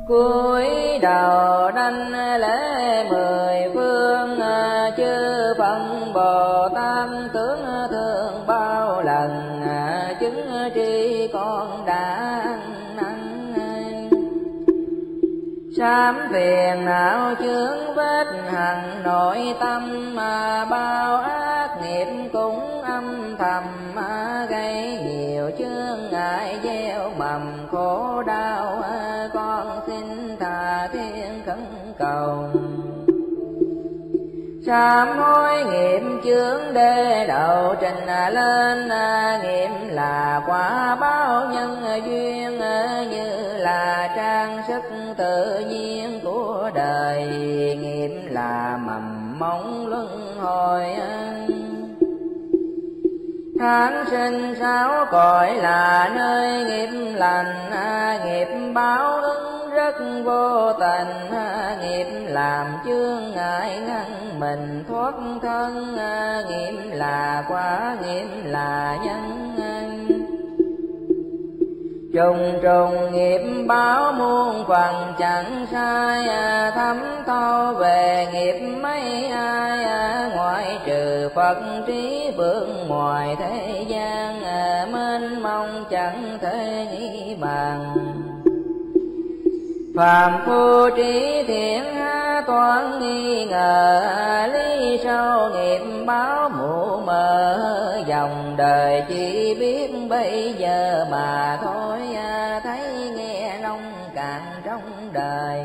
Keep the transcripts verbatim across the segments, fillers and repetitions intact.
cúi đầu đảnh lễ mười phương, chư Phật Bồ Tát tướng thương bao lần, chứng tri con đã ăn năn. Sám phiền não chướng vết hằn nội tâm, bao ác nghiệp cũng âm thầm, gây nhiều chướng ngại gieo mầm khổ đau. Con xin tha thiên khẩn cầu, sám hối nghiệp chướng đê đầu trình lên. Nghiệp là quả báo nhân duyên, như là trang sức tự nhiên của đời. Nghiệp là mầm móng luân hồi, tháng sinh sáu cõi là nơi nghiệp lành. Nghiệp báo ứng rất vô tình, nghiệp làm chướng ngại ngăn mình thoát thân. Nghiệp là quả, nghiệp là nhân, trùng trùng nghiệp báo muôn phần chẳng sai. Thấm thâu về nghiệp mấy ai, ngoại trừ Phật trí vượng ngoài thế gian. Mênh mông chẳng thể nghĩ bàn, phàm phu trí thiện toán nghi ngờ. Lý sâu nghiệp báo mù mờ, dòng đời chỉ biết bây giờ mà thôi. Thấy nghe nông cạn trong đời,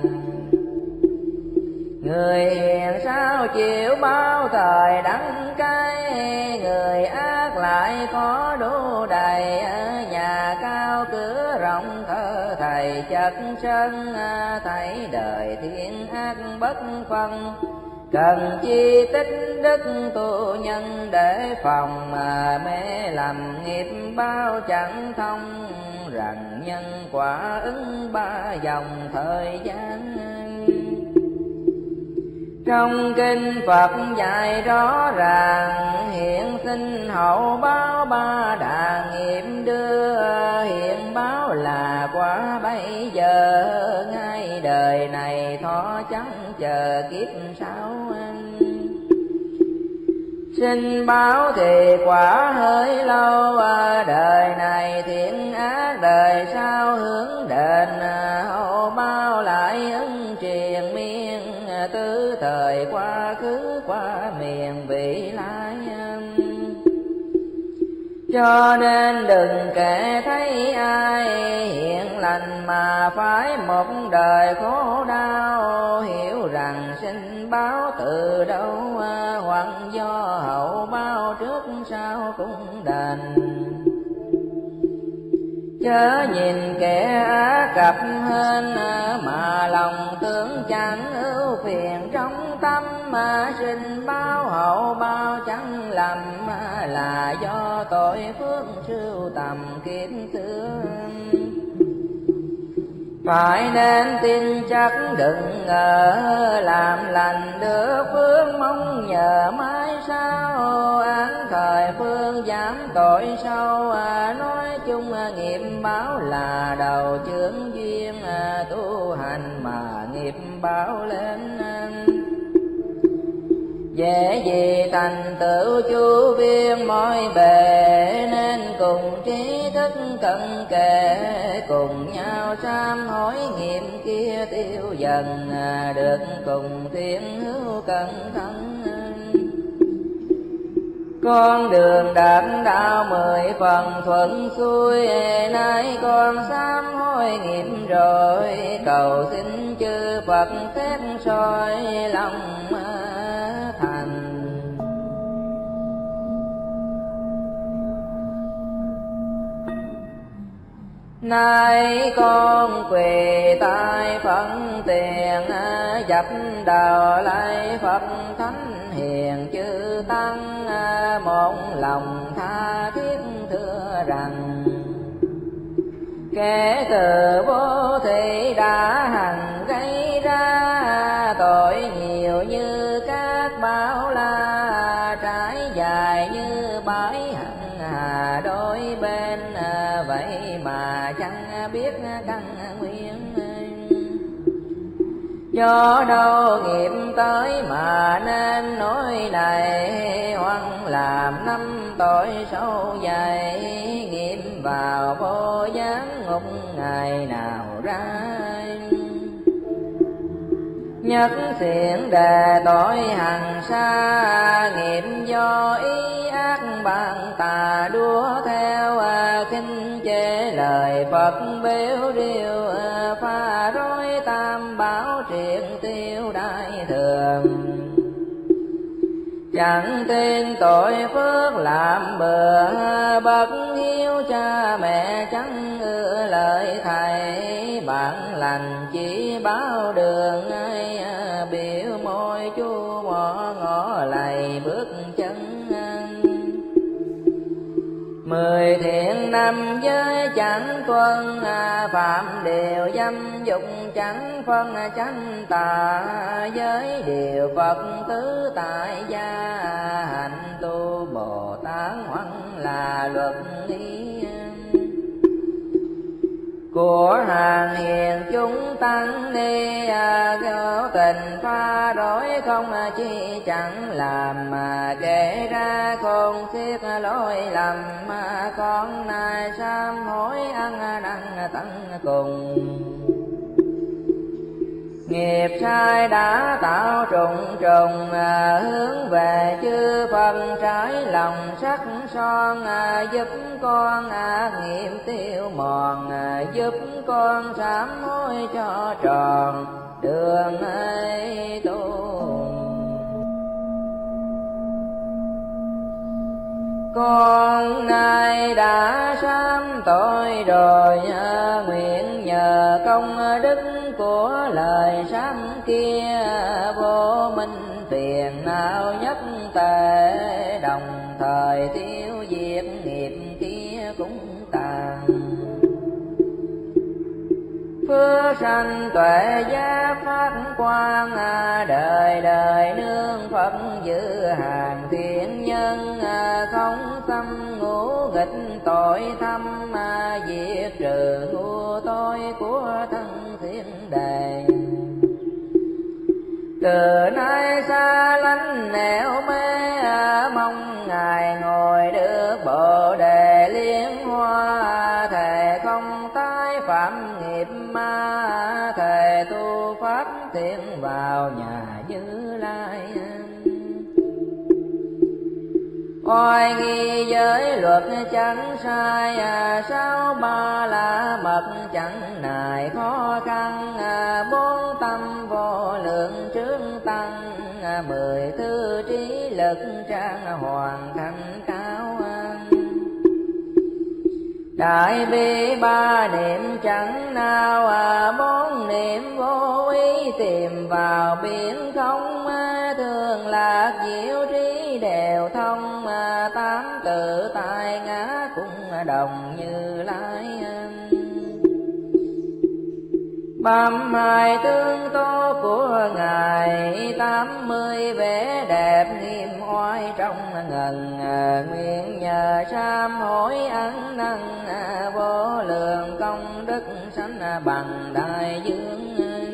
người hiền sao chịu bao thời đắng cay. Người ác lại có đủ đầy, nhà cao cửa rộng thơ thầy chật sân. Thấy đời thiên ác bất phân, cần chi tích đức tu nhân để phòng. Mà mê lầm nghiệp bao chẳng thông, rằng nhân quả ứng ba dòng thời gian. Trong kinh Phật dạy rõ ràng, hiện sinh hậu báo ba đà nghiệp đưa. Hiện báo là quả bây giờ, ngay đời này thọ chẳng chờ kiếp sau. Sinh báo thì quả hơi lâu, đời này thiện ác đời sau hướng đền. Hậu báo lại ứng triền miên, tứ thời quá khứ qua miền vị lai. Cho nên đừng kể thấy ai hiện lành mà phải một đời khổ đau. Hiểu rằng sinh báo từ đâu, hoặc do hậu báo trước sau cũng đành. Chớ nhìn kẻ á cập hơn, mà lòng tưởng chẳng ưu phiền trong tâm. Mà sinh báo hậu báo chẳng lầm, là do tội phước sưu tầm kiếp xưa. Phải nên tin chắc đừng ngờ, làm lành được phước mong nhờ mãi sau. Án thời phương giảm tội sâu, nói chung nghiệp báo là đầu chướng duyên. Tu hành mà nghiệp báo lên, dễ gì thành tựu chu viên mọi bề. Nên cùng trí thức cận kề, cùng nhau sám hối nghiệp kia tiêu dần. Được cùng thiên hữu cẩn thận, con đường đạt đạo mười phần thuận xuôi. Nay con sám hối nghiệp rồi, cầu xin chư Phật xét soi lòng thành. Nay con quỳ tại phận tiền, dập đầu lạy Phật thánh hiền chư tăng. Một lòng tha thiết thưa rằng, kẻ từ vô thị đã hằng gây ra. Tội nhiều như các bão la, trải dài như bãi hằng hà đôi bên. Vậy mà chẳng biết căn nguyên, do đâu nghiệp tới mà nên nỗi này, hoằng làm năm tội sâu dày, nghiệp vào vô gián ngục ngày nào ra. Nhất thiện đề tội hằng xa, nghiệp do ý ác bạn tà đua theo, khinh chê lời Phật biểu điều, pha rối tam bảo triện tiêu đại thường. Chẳng tin tội phước làm bừa, bậc hiếu cha mẹ chẳng ưa lời thầy, bạn lành chỉ báo đường ai, biểu môi chu mỏ ngõ lầy bước chân. Mười thiện năm giới chẳng tuân, phạm điều dâm dục chẳng phân chánh tà, giới điều Phật tứ tại gia, hạnh tu Bồ Tát hoằng là luật ý. Của hàng hiền chúng tăng ni, vô tình pha rối không chi chẳng làm, mà kể ra khôn xiết lỗi lầm, mà con nay sám hối ăn năn tận cùng. Nghiệp sai đã tạo trùng trùng, hướng về chư Phật trái lòng sắc son, giúp con ác nghiệp tiêu mòn, giúp con sám hối cho tròn đường ấy tu. Con nay đã sám tội rồi, nguyện nhờ công đức của lời sám kia, vô minh phiền não nhất tệ, đồng thời tiêu diệt nghiệp kia cũng tàn. Phước sanh tuệ giác phát quang, đời đời nương Phật giữ hàng thiện nhân, không xâm ngũ nghịch tội thâm, diệt trừ ngu tối của thân thiên đề. Từ nay xa lánh nẻo mê, mong Ngài ngồi được Bồ đề liên hoa, thề không tái phạm nghiệp ma, thề tu pháp thiện vào nhà Như Lai. Oai nghi giới luật chẳng sai, sáu ba la mật chẳng nài khó khăn, bốn tâm vô lượng trướng tăng, mười thư trí lực trang hoàn thành cao. Đại bi ba niệm chẳng nào, bốn niệm vô ý tìm vào biển không, thường lạc diệu trí đều thông, tám tự tại ngã cũng đồng Như Lai. Băm hai tướng tố của Ngài, tám mươi vẻ đẹp nghiêm oai trong ngần, nguyện nhờ sám hối ăn năn, vô lượng công đức sanh bằng đại dương.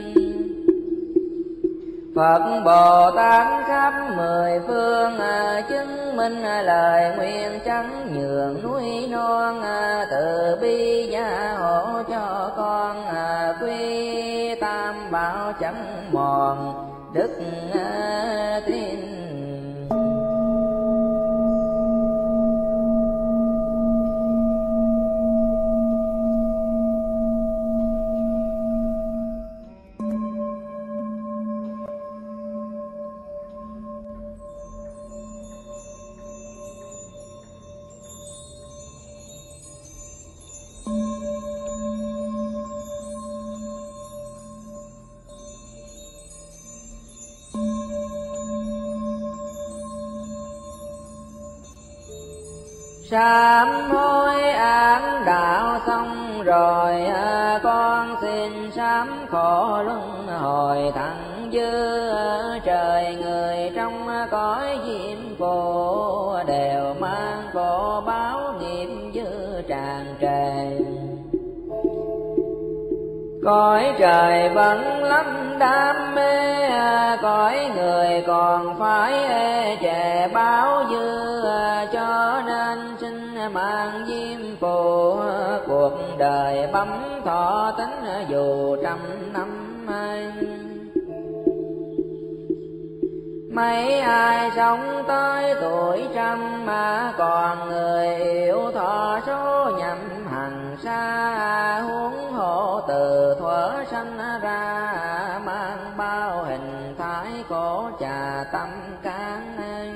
Phật Bồ Tát khắp mười phương, chứng minh lời nguyện chẳng nhường núi non, từ bi gia hộ cho con, quy tam bảo chẳng mòn đức tin. Sám hối án đạo xong rồi, con xin sám khổ luân hồi thẳng dư. Trời người trong cõi diêm phù, đều mang khổ báo nghiệp dư tràn trề. Cõi trời vẫn lắm đam mê, cõi người còn phải ê chề báo dư, cho nên xin mang diêm phù, cuộc đời bấm thọ tính dù trăm năm. Mấy ai sống tới tuổi trăm mà còn người yêu thọ số nhậm hằng xa, huống hộ từ thuở sanh ra mang bao hình thái cổ trà tâm can.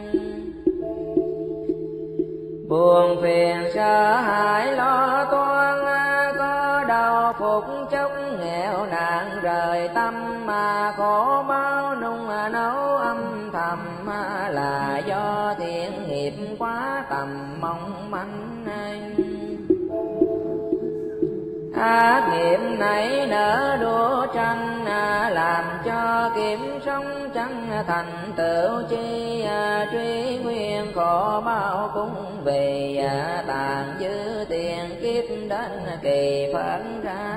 Buồn phiền sợ hãi lo toan, có đau phục chốc nghèo nạn rời tâm, mà khổ bao nung nấu âm thầm, là do thiện nghiệp quá tầm mong manh. Ác nghiệp nảy nở đua tranh, làm cho kiếm sống chẳng thành tựu chi, truy nguyên khổ bao cũng vì tàn dư tiền kiếp đến kỳ phận ra.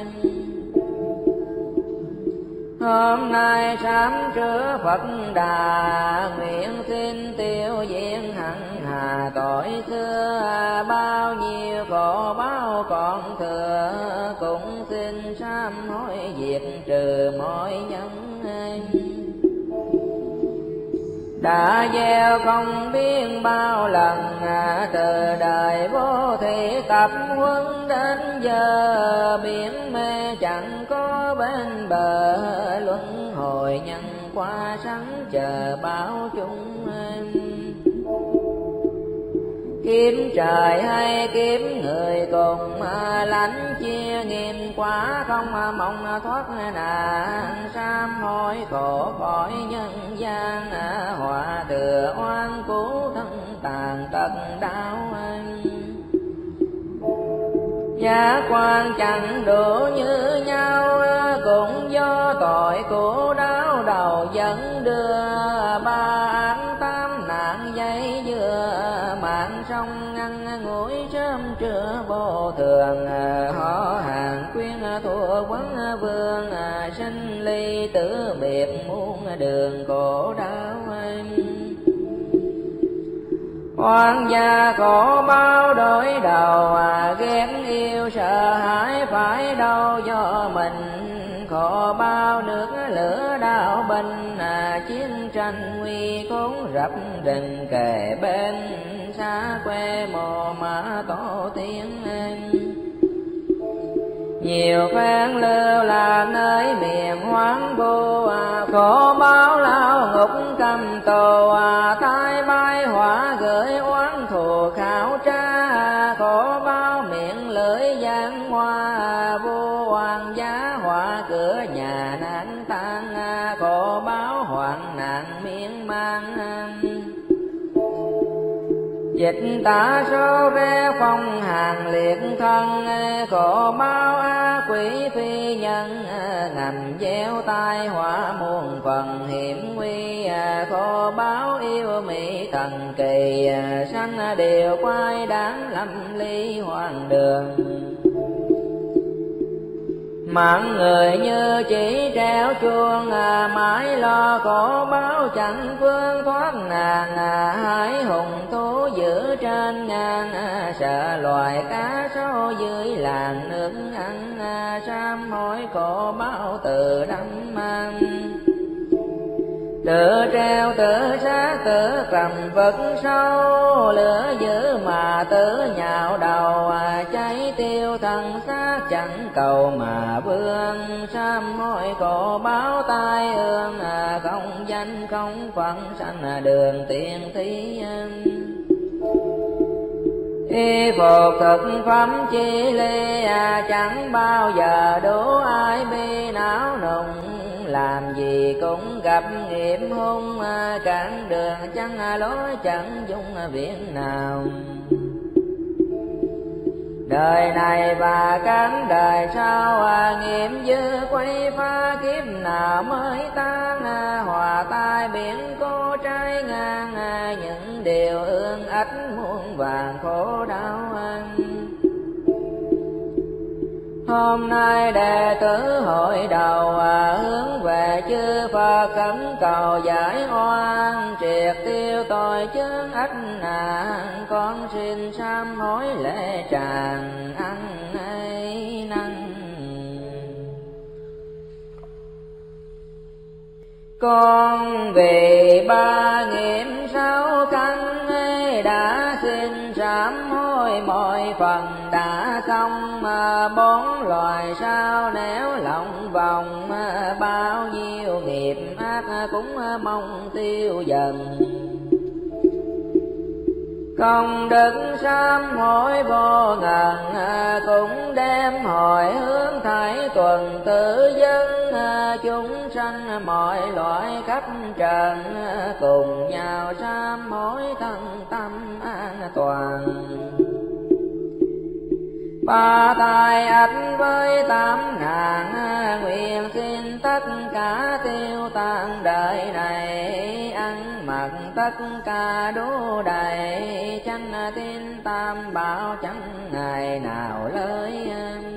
Hôm nay sám trưa Phật Đà, nguyện xin tiêu diệt hằng hà tội xưa, bao nhiêu khổ bao còn thừa, cũng xin sám hối diệt trừ mọi nhân. Đã gieo không biết bao lần, từ đời vô thị tập huấn đến giờ, biển mê chẳng có bên bờ, luân hồi nhân qua sẵn chờ báo chúng. Kiếm trời hay kiếm người cùng, lãnh chia nghiêm quá không mong thoát nạn, sám hối khổ khỏi nhân gian, họa thừa oan cứu thân tàn tật đau. Giá quan chẳng đủ như nhau, cũng do tội của đau đầu dẫn đưa, ba án tám nạn dây dưa, mạng sông ngăn ngủi sớm trưa vô thường, họ hàng quyên thua vấn vương, sinh ly tử biệt muôn đường khổ đau. Oan gia khổ bao đổi đầu, ghét yêu sợ hãi phải đâu do mình, khổ bao nước lửa đau binh, chiến tranh nguy khốn rập rình kề bên, xa quê mồ mà tổ tiên. Nhiều phen lưu là nơi miền hoang vô, khổ báo lao ngục cầm tù, tai bay hỏa gửi oán thù khảo tra, khổ báo miệng lưỡi giang hoa, vô hoàng giá hỏa cửa nhà nạn tan, khổ báo hoạn nạn miên man. Dịch tả số rẽ phong hàng liệt thân, khổ báo á quỷ phi nhân, ngầm gieo tai họa muôn phần hiểm nguy, khổ báo yêu mỹ thần kỳ, sanh đều quay đáng lâm ly hoàng đường. Mạng người như chỉ treo chuông, mãi lo khổ báo chẳng phương thoát nạn, hải hùng thú giữ trên ngang, sợ loài cá sấu dưới làng nước ăn, sám hối khổ báo từ đắm mang. Tự treo tự sát tự cầm vật sâu, lửa dữ mà tự nhạo đầu, cháy tiêu thân xác chẳng cầu mà vương, sám hối khổ báo tai ương, không danh không phận sanh đường tiền thí. Y phục thực phẩm chi ly, chẳng bao giờ đủ ai bi não nùng, làm gì cũng gặp nghiệp hung, cản đường chẳng lối chẳng dung viện nào. Đời này và cánh đời sau, nghiệp dư quay phá kiếp nào mới tan, hòa tai biển cô trái ngang, những điều ương ách muôn vàng khổ đau. Hôm nay đệ tử hội đầu hướng về chư Phật khẩn cầu giải oan, triệt tiêu tội chướng ách nạn. Con xin sám hối lễ tràng ăn ấy năng. Con vì ba nghiệp sáu căn ấy đã xin sám hối mọi phần đã xong, mà bốn loài sao nếu lòng vòng bao nhiêu nghiệp ác cũng mong tiêu dần. Công đức sám hối vô ngần cũng đem hồi hướng thảy tuần tự dân, chúng sanh mọi loại khắp trần cùng nhau sám hối thân tâm an toàn. Ba tai ách với tám ngàn nguyện xin tất cả tiêu tan đời này, ăn mặc tất cả đủ đầy, chánh tín tam bảo chẳng ngày nào lơi.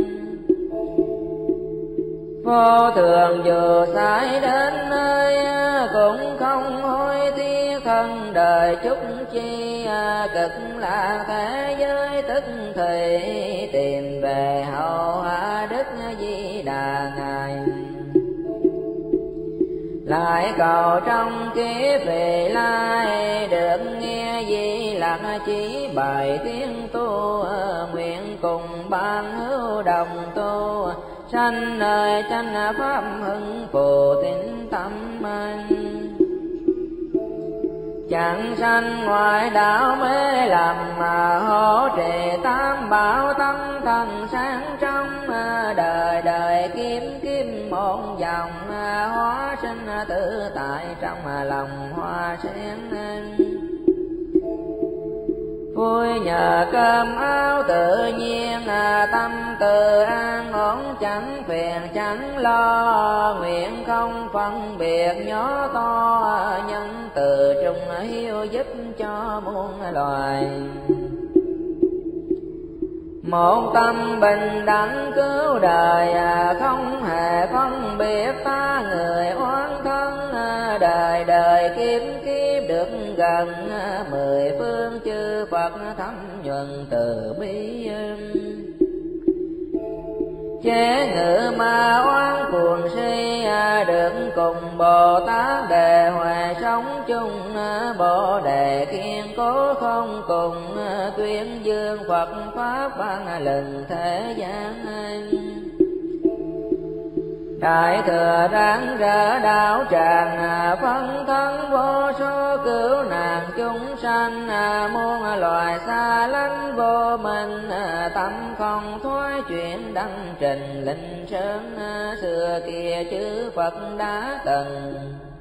Vô thường dù sai đến nơi cũng không hối tiếc thân đời chút chi, cực lạc thế giới tức thì tìm về hậu hạ Đức Di Đà ngài. Lại cầu trong kiếp về lai được nghe Di Lặc chỉ bài tiếng tu, nguyện cùng ban hữu đồng tu, sanh nơi chánh pháp hưng phù tín tâm anh. Chẳng sanh ngoại đạo mê lầm, mà hỗ trì tam bảo tâm thần sáng trong, đời đời kiếm kiếm một dòng, hóa sinh tự tại trong lòng hoa sen. Vui nhờ cơm áo tự nhiên, tâm tự an ổn chẳng phiền chẳng lo, nguyện không phân biệt nhỏ to, nhân từ trung hiếu giúp cho muôn loài. Một tâm bình đẳng cứu đời, không hề phân biệt ta người oán thân, đời đời kiếp kiếp được gần, mười phương chư Phật thấm nhuần từ bi. Chế ngự ma oán cuồng si, được cùng Bồ Tát đề huệ sống chung, Bồ đề kiên cố không cùng, tuyên dương Phật pháp vang lừng thế gian. Đại thừa ráng rỡ đạo tràng, phân thân vô số cứu nạn chúng sanh, muôn loài xa lánh vô minh, tâm không thoái chuyển đăng trình linh sơn, xưa kia chư Phật đã từng.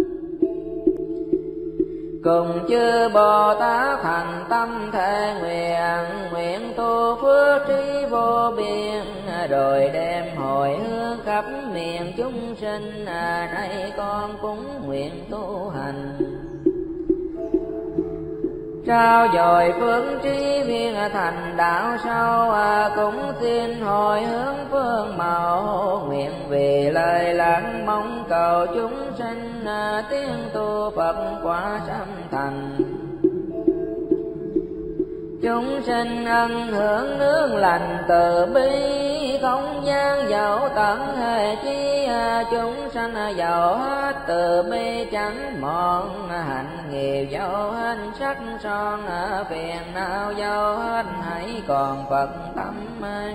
Cùng chư Bồ Tát thành tâm thệ nguyện, nguyện tu phước trí vô biên, rồi đem hồi hướng khắp miền chúng sinh, nay con cũng nguyện tu hành. Trao dồi phước trí viên thành đạo sâu, cũng xin hồi hướng phương mẫu, nguyện vì lời lắng mong cầu chúng sinh, tiếng tu Phật quả sanh thành. Chúng sinh ân hưởng nương lành từ bi, không gian dẫu tận hề chi, chúng sanh giàu hết từ bi chẳng mòn, hạnh nghiệp dẫu hết sắc son, phiền não dẫu hết hãy còn Phật tâm anh.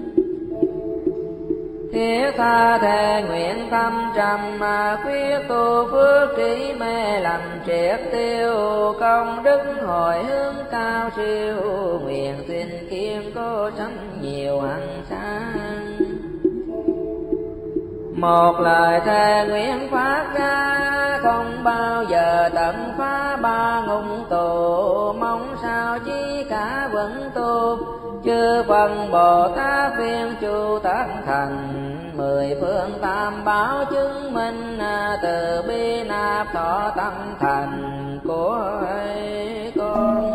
Thiết tha thề nguyện tâm trầm, quyết tu phước trí mê lầm triệt tiêu, công đức hồi hướng cao siêu, nguyện xin kiên cố sanh nhiều hằng sáng. Một lời thề nguyện phát ra, không bao giờ tận phá ba ngục tù, mong sao chí cả vẫn tu, chư Phật Bồ Tát viên chu tất thành, mười phương tam bảo chứng minh, từ bi nạp thọ tâm thành của con.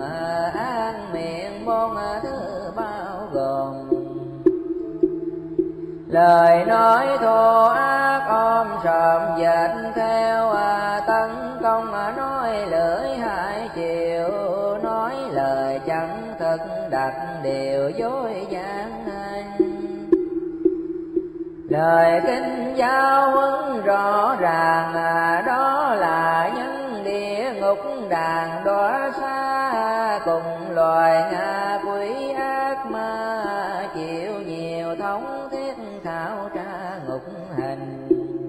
an miệng môn thứ bao gồm. Lời nói thô ác ôm sòm dệt theo, tấn công nói lưỡi hai chiều, nói lời chẳng thật đặt điều dối gian. Lời kinh giáo huấn rõ ràng, đó là nhân địa ngục đàn đọa xa, cùng loài ngạ quỷ ác ma chịu nhiều thống thiết khảo tra ngục hình.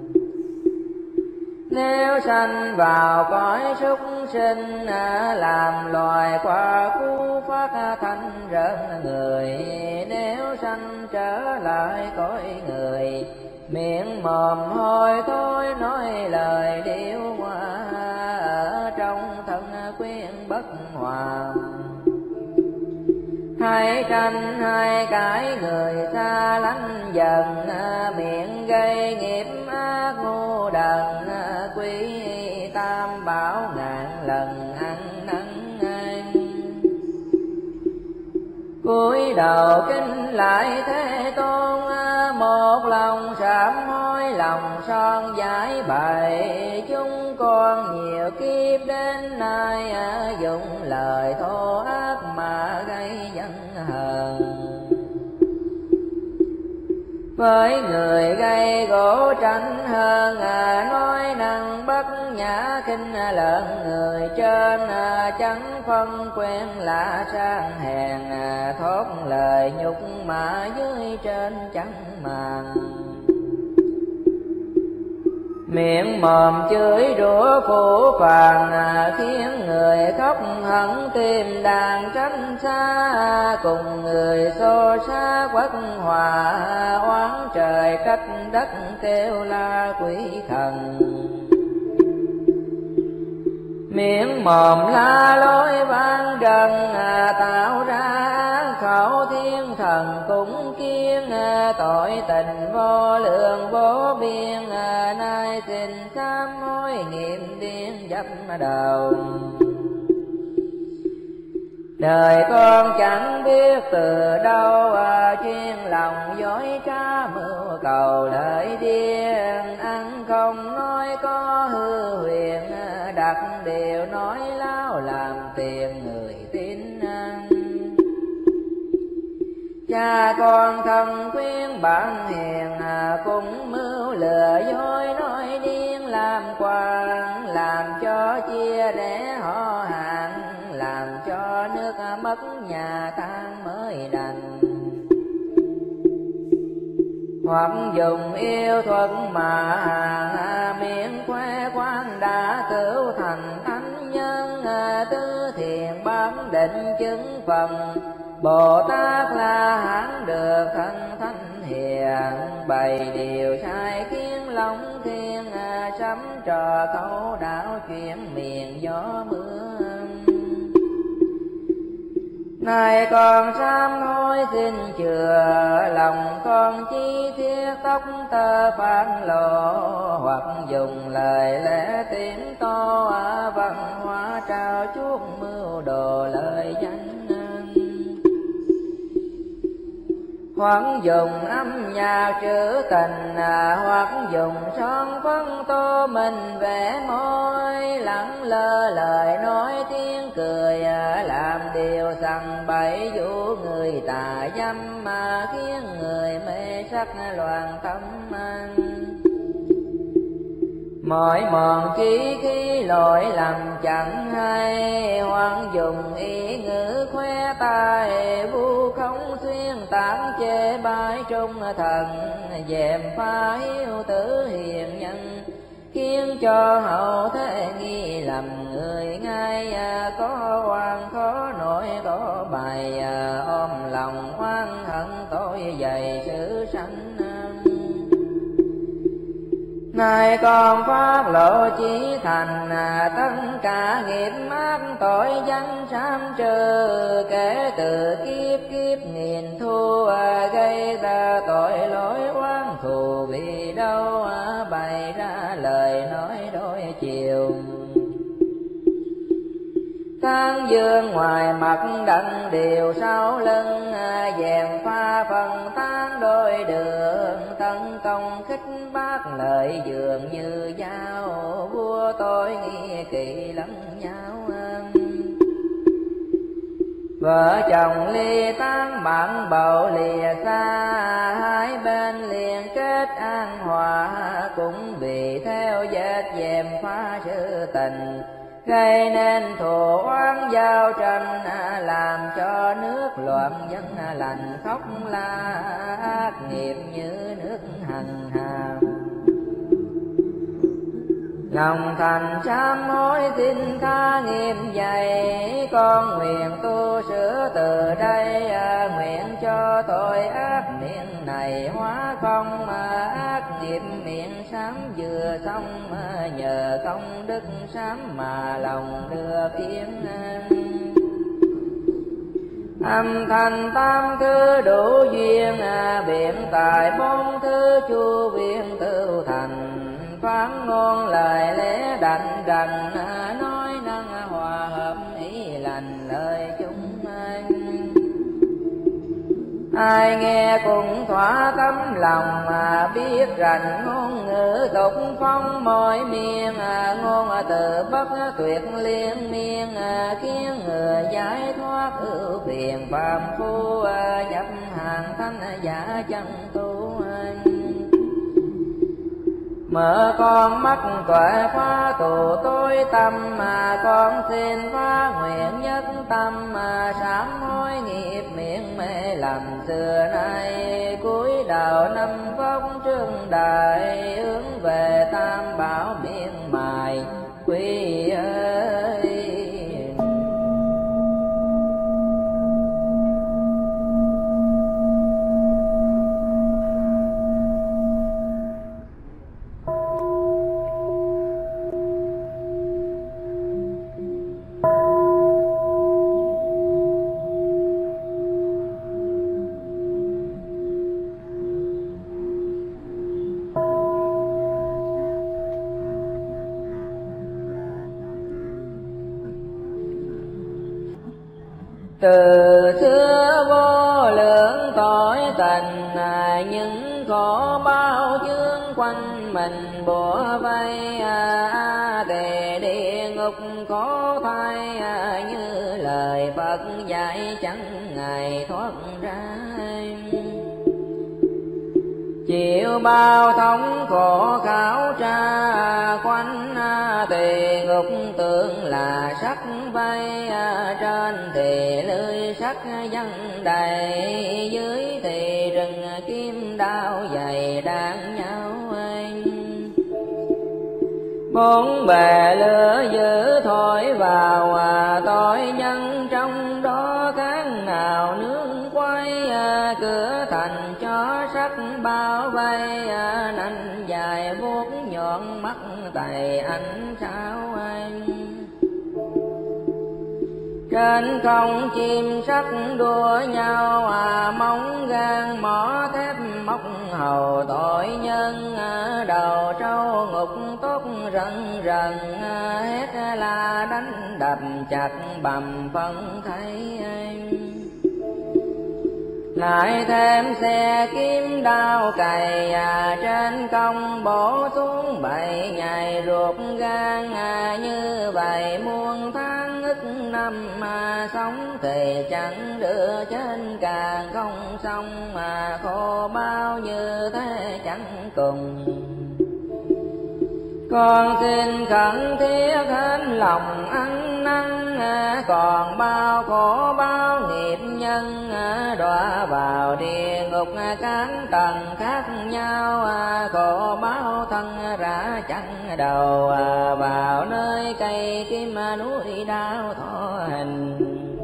Nếu sanh vào cõi súc sinh, làm loài qua cú phát thanh rợn người. Nếu sanh trở lại cõi người, miệng mồm hôi thối nói lời điêu hoa, ở trong thân quyến bất hòa. Hai tranh hai cái người xa lánh dần, miệng gây nghiệp ác ngu đần. Quý tam bảo ngàn lần ăn năn anh, cúi đầu kính lại Thế Tôn. Một lòng sám hối lòng son giải bày, chúng con nhiều kiếp đến nay dùng lời thô ác mà gây giận hờn. Với người gây gỗ tranh hơn, nói năng bất nhã khinh lợn người trên. Chẳng phân quen lạ sang hèn, thốt lời nhục mà dưới trên chẳng màng. Miệng mồm chửi rủa phủ phàng, khiến người khóc hận tim đàn tránh xa. Cùng người xô xa quất hòa, oán trời trách đất kêu la quỷ thần. Miệng mồm la lối vang trần, tạo ra khẩu thiên thần cũng kiên. Tội tình vô lượng vô biên, nay xin sám hối niệm điên dập đầu. Đời con chẳng biết từ đâu, chuyên lòng dối trá mưu cầu lợi điên. Ăn không nói có hư huyền, đặt điều nói láo làm tiền người tin ăn. Cha con thân quyến bạn hiền, cùng mưu lừa dối nói điên làm quan. Làm cho chia rẽ họ hàng, làm cho nước mất nhà tan mới đành. Hoặc dùng yêu thuật mà hàng, miệng khoe quan đã cứu thành thánh nhân. Tứ thiền bám định chứng phần, Bồ Tát La Hán được thân thánh hiền. Bày điều sai khiến long thiên, sắm trò khẩu đạo chuyện miền gió mưa. Này con sám hối xin chừa, lòng con chi thiết tóc tơ phản lộ. Hoặc dùng lời lẽ tiếng to, văn hóa trao chuốt mưu đồ lời danh. Hoặc dùng âm nhạc trữ tình, hoặc dùng son phấn tô mình vẽ môi. Lẳng lơ lời nói tiếng cười, làm điều sằng bậy dụ người tà dâm. Mà khiến người mê sắc loạn tâm anh. Mọi mòn chỉ khi lỗi lầm chẳng hay, hoặc dùng ý ngữ khoe tài. Vu khống xuyên tán chê bai trung thần, dèm pha hiếu tử hiền nhân. Khiến cho hậu thế nghi lầm người ngay, có oan khó nổi có bài. Ôm lòng oan hận tội dày sự sanh. Này con phát lộ chí thành, tất cả nghiệp ác tội danh sám trừ. Kể từ kiếp kiếp nghìn thu, gây ra tội lỗi oán thù. Vì đâu bày ra lời nói đôi chiều, Tháng dương ngoài mặt đặng điều sau lưng, dèm pha phần tán đôi đường, tấn công khích bác lợi dường như dao, vua tôi nghi kỵ lẫn nhau. Vợ chồng ly tán bạn bầu lìa xa, hai bên liền kết an hòa, cũng vì theo vết dèm pha sự tình, gây nên thù oán giao tranh, làm cho nước loạn dân lành khóc la, ác nghiệp như nước hằng hà. Lòng thành sám hối xin tha nghiêm dày, con nguyện tu sửa từ đây, nguyện cho tội ác miệng này hóa không, ác nghiệp miệng sám vừa xong, nhờ công đức sám mà lòng được yên. Âm thanh tam thứ đủ duyên, biện tài bốn thứ chu viên tự thành, phán ngôn lời lẽ đành đành, nói năng hòa hợp ý lành lời chúng anh. Ai nghe cũng thỏa tấm lòng, mà biết rành ngôn ngữ tục phong mỗi miền, ngôn từ bất tuyệt liên miên, khiến người giải thoát ưu phiền phàm phu, nhập hàng thanh giả chân tu. Mở con mắt tuệ phá tù tối tâm, mà con xin phá nguyện nhất tâm, mà sám hối nghiệp miệng mê lầm xưa nay, cúi đầu năm vong trương đại, hướng về tam bảo miên mài quy ơi. Từ xưa vô lượng tội tình, những khổ bao chướng quanh mình bủa vây, tề địa ngục khổ thay, như lời Phật dạy chẳng ngày thoát ra. Chịu bao thống khổ khảo tra, quanh tề ngục tưởng là sắc vây, trên thì lưới sắc văng đầy, dưới thì rừng kim đao dày đan nhau. Bốn bề lửa dữ thổi vào, tội nhân trong đó kháng nào nương quay, cửa thành cho sắc bao vây, nanh dài vuốt nhọn mắt tay ánh sao anh. Trên không chim sắc đua nhau, móng gan mỏ thép móc hầu tội nhân, đầu trâu ngục tốt rần rần, hét la đánh đập chặt bầm phân thấy anh. Lại thêm xe kiếm đao cày, trên công bổ xuống bảy ngày ruột gan, như vậy muôn tháng ức năm, mà sống thì chẳng đưa trên càng không xong, mà khổ bao như thế chẳng cùng. Con xin khẩn thiết hết lòng ăn năn, còn bao khổ bao nghiệp nhân, đọa vào địa ngục các tầng khác nhau, khổ bao thân rã chẳng đầu, vào nơi cây kim núi đau thọ hình.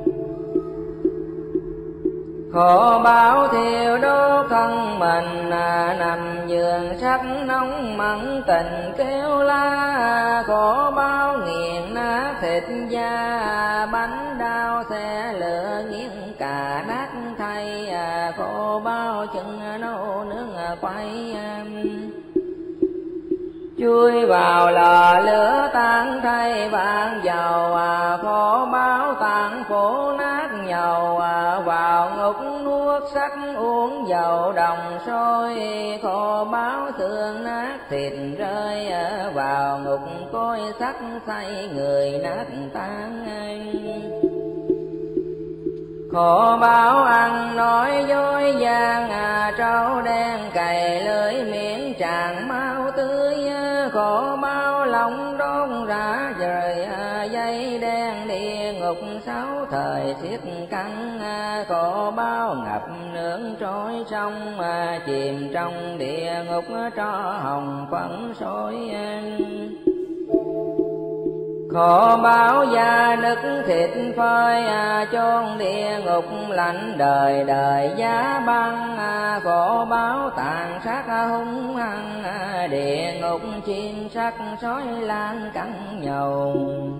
Khổ báo thiêu đốt thân mình, nằm giường sắc nóng mặn tình kêu la, khổ báo nghiền nát thịt da, bánh đau xe lửa nghiêng cả nát thay, khổ báo chân nấu nướng quay. chui vào lò lửa tan thay vàng dầu, à, khổ báo tàn phổ nát nhầu, à, vào ngục nuốt sắc uống dầu đồng sôi, khổ báo xương nát thịt rơi, à, vào ngục cối sắc say người nát tan. Khổ báo ăn nói dối gian, à, trâu đen cày lưỡi miệng tràn máu tươi, khổ báo lòng đốn rã rời, à, dây đen địa ngục sáu thời siết căng, à, khổ báo ngập nướng trôi sông, à, chìm trong địa ngục tro hồng phấn sôi. Khổ báo da nứt thịt phơi, à, chôn địa ngục lạnh đời đời giá băng, à, khổ báo tàn sát hung hăng, à, địa ngục chim sắc sói lan cắn nhầu.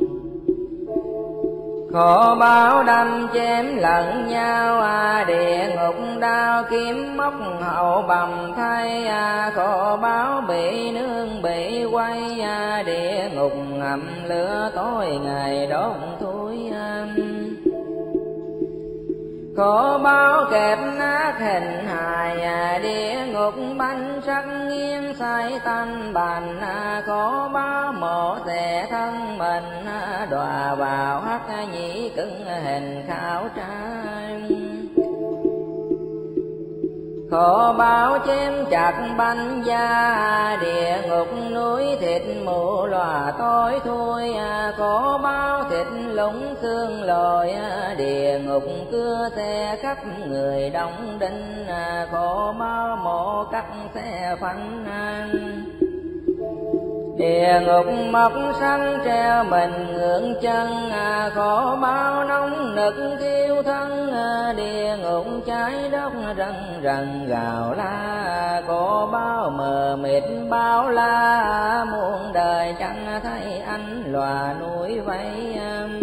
Khổ báo đâm chém lẫn nhau, à, địa ngục đao kiếm móc hậu bầm thay, à, khổ báo bị nương bị quay, à, địa ngục ngầm lửa tối ngày đốt thui. Khổ báo kẹp nát hình hài, à, địa ngục bánh sắc nghiêng say tanh bành, à, khổ báo mổ xẻ thân mình, à, đọa vào hắc nhĩ cứng hình khảo trai. Khổ báo chém chặt banh da, à, địa ngục núi thịt mù lòa tối thui, à, khổ báo thịt lũng xương lồi, à, địa ngục cưa xe khắp người đông đinh, à, khổ báo mổ cắt xe phanh. Địa ngục mọc xanh treo mình ngưỡng chân, à, khổ báo nóng nực thiêu thân, à, địa ngục cháy đốt rần rần gào la, khổ báo mờ mịt bao la, muôn đời chẳng thấy ánh lòa núi vây.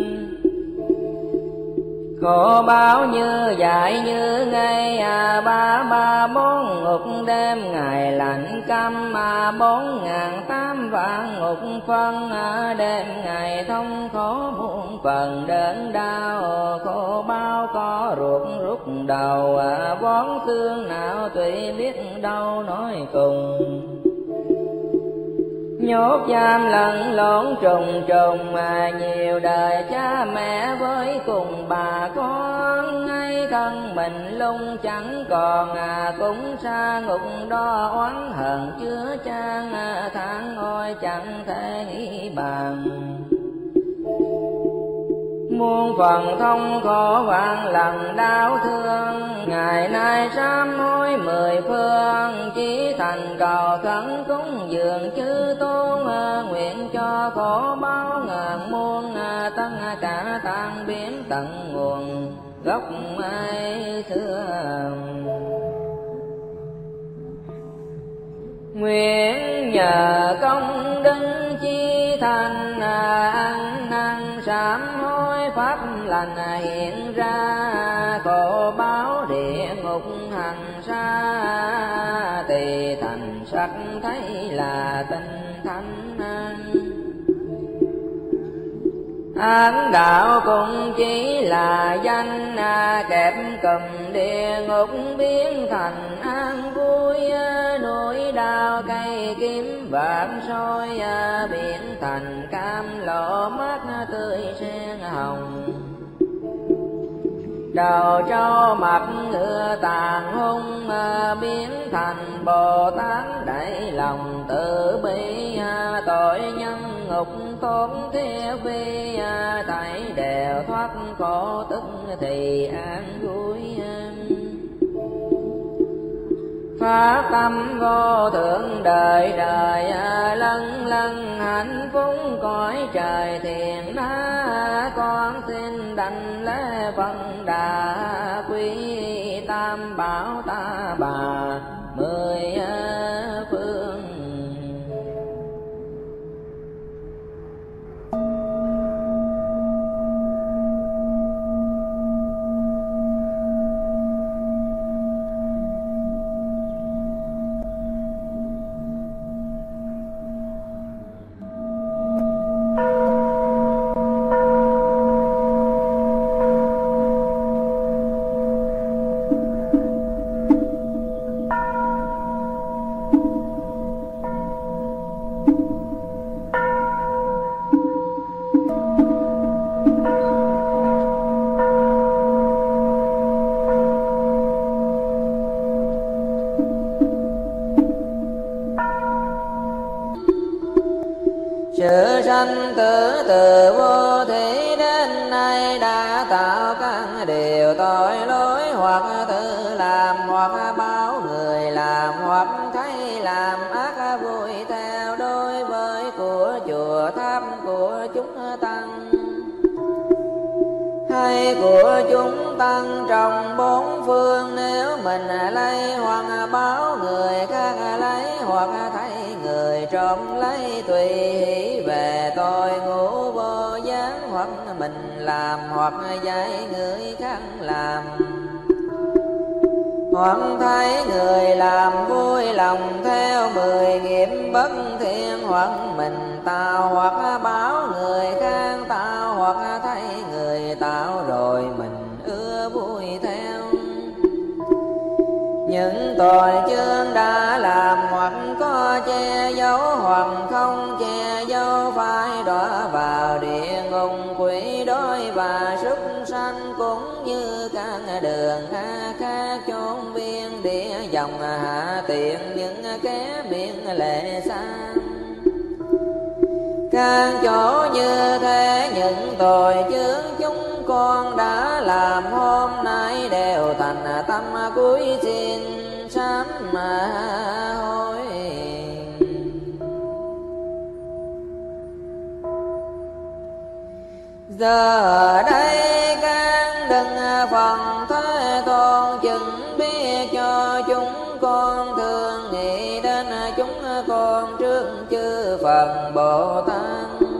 Khổ báo như dại như ngây, à, ba ba bốn ngục đêm ngày lạnh căm, à, bốn ngàn tám vạn ngục phân, à, đêm ngày thông khổ muôn phần đớn đau. Khổ báo có ruột rút đầu, à, vón xương nào tùy biết đâu nói cùng. Nhốt giam lẫn lộn trùng trùng, mà nhiều đời cha mẹ với cùng bà con, ngay thân mình lung chẳng còn, à, cũng xa ngục đó oán hận chứa chan, à, tháng ngôi chẳng thể nghĩ bàn. Muôn phần thông khổ vạn lần đau thương, ngày nay sám hối mười phương, chỉ thành cầu khấn cúng dường chư tôn, nguyện cho khổ báo ngàn muôn, tất cả tan biến tận nguồn gốc ai xưa. Nguyện nhờ công đức chi thành, ăn năn sám hối pháp lành hiện ra, khổ báo địa ngục hằng xa, tỳ thành sắc thấy là tinh thánh. Án đạo cũng chỉ là danh, kẹp cầm địa ngục biến thành an vui, núi đao cây kiếm vạn soi, biển thành cam lộ mắt tươi sen hồng. Đầu trâu mập ngựa tàn hung, biến thành Bồ Tát đại lòng từ bi, tội nhân ngục tốn thế vi, tại đều thoát khổ tức thì an vui. Phát tâm vô thượng đời đời, lân lân hạnh phúc cõi trời thiền na, con xin đảnh lễ Phật Đà quý tam bảo ta bà mười phương. sanh tử từ vô thủy đến nay đã tạo các điều tội lỗi, hoặc tự làm hoặc báo người làm, hoặc thấy làm ác vui theo đối với của chùa tháp của chúng tăng hay của chúng tăng trong bốn phương. Nếu mình lấy hoặc báo người khác lấy, hoặc thấy người trộm lấy, tùy hỷ về tội ngũ vô gián, hoặc mình làm hoặc dạy người khác làm, hoặc thấy người làm vui lòng theo mười nghiệp bất thiện, hoặc mình tạo hoặc báo người khác tạo, hoặc thấy người tạo rồi mình ưa vui theo. Những tội chướng đã làm hoặc có che giấu, hoặc không che giấu, phải đọa vào địa ngục quỷ đói và súc sanh, cũng như các đường hạ khác chốn biên địa dòng hạ tiện những kẻ miệng lệ xa. Các chỗ như thế những tội chướng chúng con đã làm hôm nay đều thành tâm cuối xin sám mà hối. Giờ đây các đừng phần Thế Tôn chừng biết cho chúng con, thường nghĩ đến chúng con trước chư Phật Bồ Tát.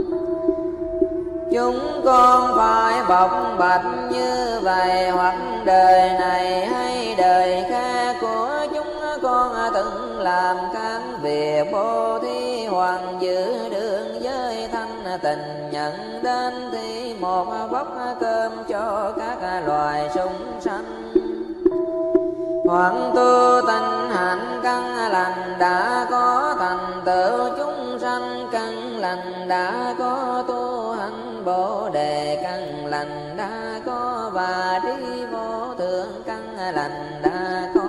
Chúng con phải bộc bạch như vậy, hoặc đời này hay đời khác của chúng con từng làm các việc bố thí, hoặc giữ đường giới thanh tình, nhận đến thì một bóc cơm cho các loài súc sanh, hoặc tu tinh hạnh căn lành đã có thành tựu chúng sanh, căn lành đã có tu hành bồ đề, căn lành đã có và trí vô thượng, căn lành đã có.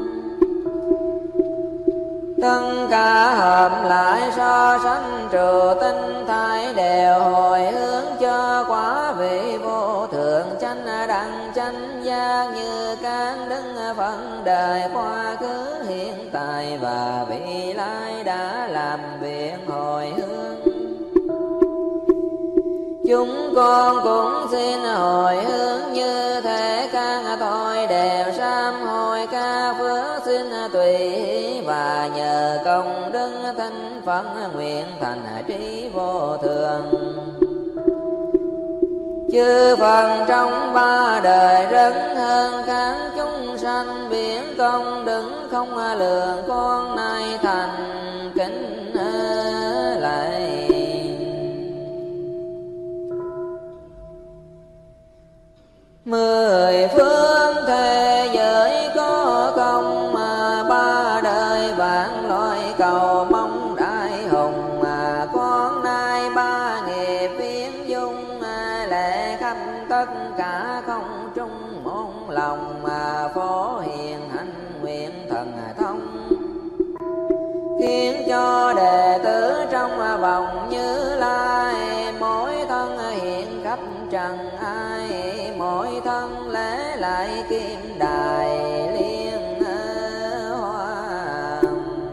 Tất cả hợp lại so sánh trụ tinh thải, đều hồi hướng cho quả vị vô thượng chánh đẳng chánh giác, như các đức Phật đời quá khứ hiện tại và vị lai đã làm việc hồi hướng. Chúng con cũng xin hồi hướng như thế, các tội đều sám hối, các phước xin tùy hỷ, và nhờ công đức thánh Phật nguyện thành trí vô thường. Chư Phật trong ba đời rất hơn các chúng sanh, biển công đức không lường, con nay thành kính lại. Mười phương thế giới có công, mà ba đời vạn loại cầu mong đại hùng, mà con nay ba nghiệp biến dung, lệ khắp tất cả không trung môn lòng, mà phổ hiền hạnh nguyện thần thông, khiến cho đệ tử trong vòng Như Lai, mỗi thân hiện khắp trần ai, mỗi thân lễ lại kim đài liên hoa.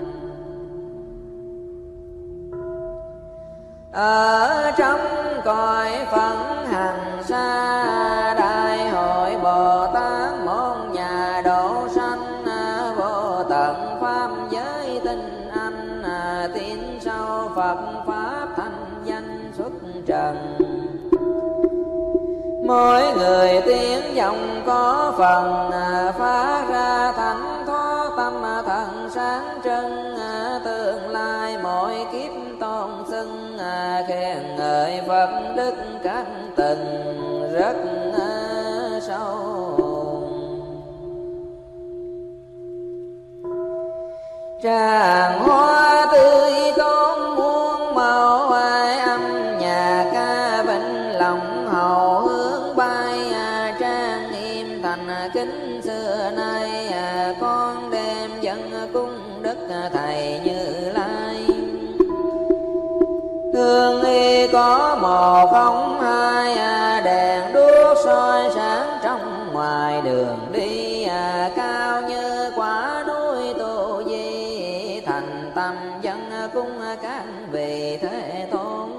Ở trong cõi phận hằng xa, đại hội Bồ Tát môn nhà độ sanh, vô tận pháp giới tinh anh, tin sâu Phật pháp thanh danh xuất trần. Mỗi người tiếng dòng có phần, phát ra thánh thoát tâm thần sáng trưng, tương lai mỗi kiếp tôn xưng, khen ngợi Phật đức các tầng rất sâu. Tràng hoa tươi tôn muôn màu, ai âm nhà ca vĩnh lòng hậu hướng bay, trang nghiêm thành kính xưa nay, con đem dân cung đức thầy Như Lai. hương y có một không hai, đèn đuốc soi sáng trong ngoài đường đi, cao như quả núi Tu Di, thành tâm dân cung các vị thế tôn.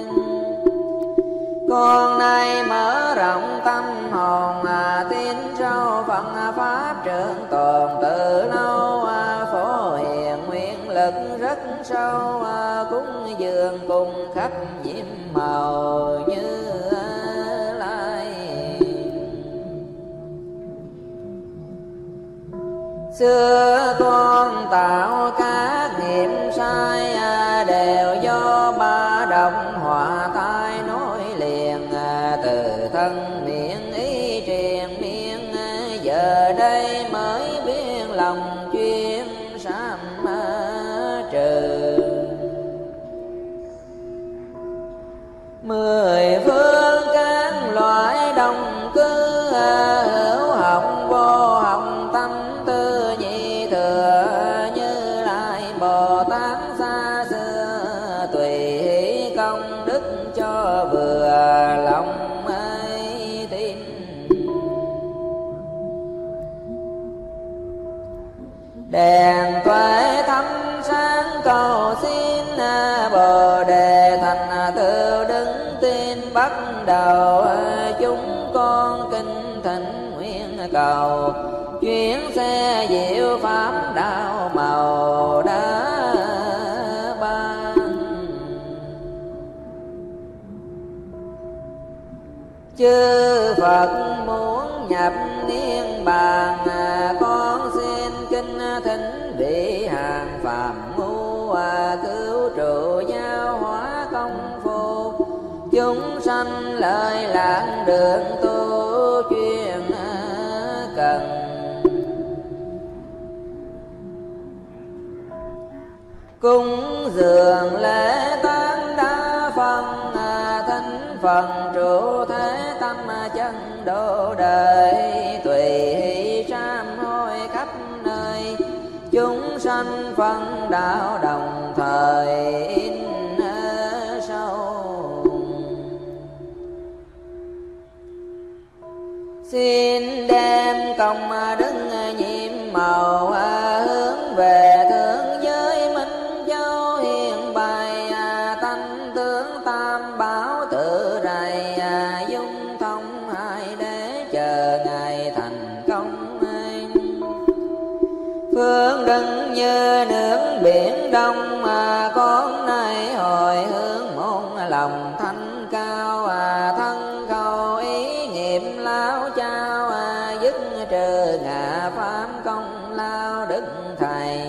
Con nay mở rộng tâm hồn, tin sâu Phật pháp trưởng tồn từ lâu, phổ hiền nguyện lực rất sâu, cúng dường cùng khắp diễm màu Như Lai. Xưa con tạo các nghiệp sai, đều do ba động họa tai nối liền, từ thân miệng ý truyền miên, giờ đây mới biết lòng chuyên sám trừ. Mười phương các loại đồng cư, hữu học vô học tâm tư nhị thừa, Như Lai Bồ Tát xa xưa, tùy hỷ công đức cho vừa lòng ấy tin. Đèn tuệ thắp sáng cầu xin, Bồ Đề thành tựu đứng tin bắt đầu, chúng con kinh thỉnh nguyện cầu, chuyến xe diệu pháp đạo màu đã ban. Chư Phật muốn nhập niết bàn, con xin kinh thỉnh vị hàng phàm ngu, cứu trụ giáo hóa công phu, chúng sanh lời lạc đường tu chuyên cần. Cúng dường lễ tán đa phần, thánh phần trụ thế tâm chân độ đời, tùy hỷ sám hối khắp nơi, chúng sanh phân đạo đồng thời in sâu. Xin đem công đức nhiệm màu, hướng về thượng giới Minh Châu, hiền bày tánh tướng tam bảo tự rày, dung thông hai để chờ ngày thành công. Phương đứng như nước biển đông, con nay hồi hướng môn lòng thanh cao, thân khẩu ý nghiệm lao trao, dứt trừ ngã pháp công lao đức thầy.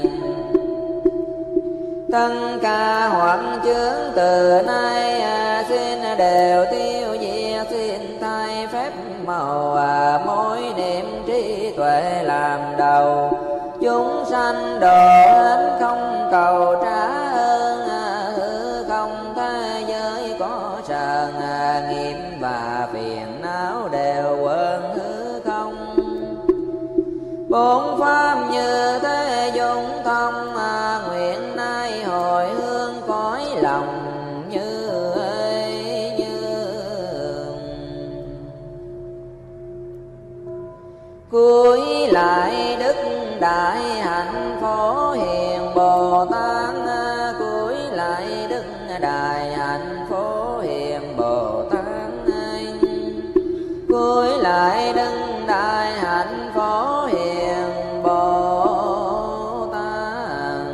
Tất cả hoặc chướng từ nay, xin đều tiêu diệt, xin thay phép màu, mối niệm trí tuệ làm đầu, chúng sanh độ hết không cầu trả ơn, hư không thế giới có sờn, nghiệp và phiền não đều quên hư không. Bốn pháp như thế dung thông, nguyện nay hồi hương cõi lòng như ấy như. Cuối lại đức đại hạnh phổ hiền Bồ Tát, cuối lại đức đại hạnh phổ hiền Bồ Tát, cuối lại đức đại hạnh phổ hiền Bồ Tát.